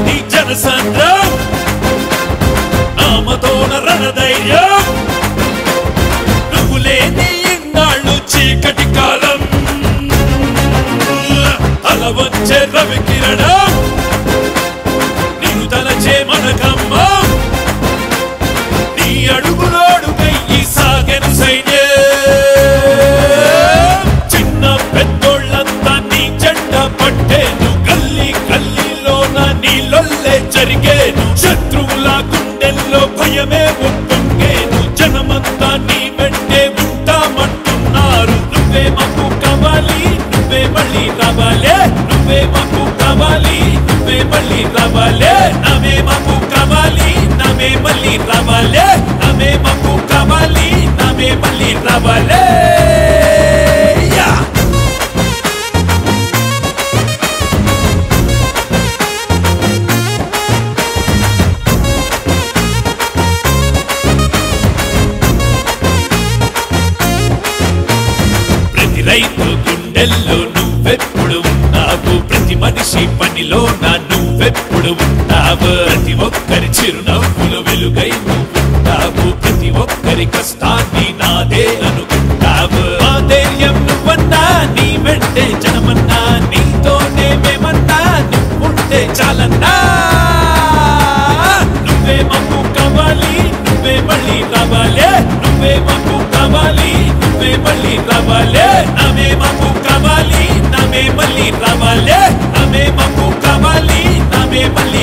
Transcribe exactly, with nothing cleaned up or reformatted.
నీ జనసంద్రం నామతోన రణధైర్యం నువ్వు లేని ఇన్నాళ్ళు చీకటి కాలం అలా వచ్చే రవి కిరణం నిన్ను తలచే మనకమ్మా నీ అడుగులోడుకై ఈ సాగెను సైన్యం చిన్న పెద్దోళ్ళంతా నీ జెండ పట్టేను గల్లీ గల్లీలోన నీ లొల్లే జరిగేను శత్రువుల గుండెల్లో భయమే ఉప్పొంగేను జనమంతా నీ వెంటే ఉంటామంటున్నారు నువ్వే మాకు కావాలి నువ్వే మళ్ళీ రావాలే నువ్వే మాకు కావాలి నువ్వే మళ్ళీ రావాలే నమే మాకు కావాలి నమే మళ్ళీ రావాలే నమే మాకు కావాలి నమే మళ్ళీ రావాలే ప్రతి రైతు గుండెల్లో నువ్వెప్పుడు ఉన్నావు ప్రతి మనిషి పనిలో నా నువ్వెప్పుడు ఉంటావు ప్రతి ఒక్కరి చిరునవ్వులు వెలుగై నువ్వుంటావు ప్రతి ఒక్కరి కష్టాన్ని నాదే అనుకుంటావు మా ధైర్యం నువ్వన్నా నీ వెంటే జనమన్నా నీతోనే మేమన్నా నువ్వుంటే చాలన్నా నువ్వే మాకు కావాలి నువ్వే మళ్ళీ రావాలే నువ్వే మాకు కావాలి నువ్వే మళ్ళీ రావాలే నమే మాకు కావాలి నమే మళ్ళీ రావాలే నమే మాకు కావాలి నమే మళ్ళీ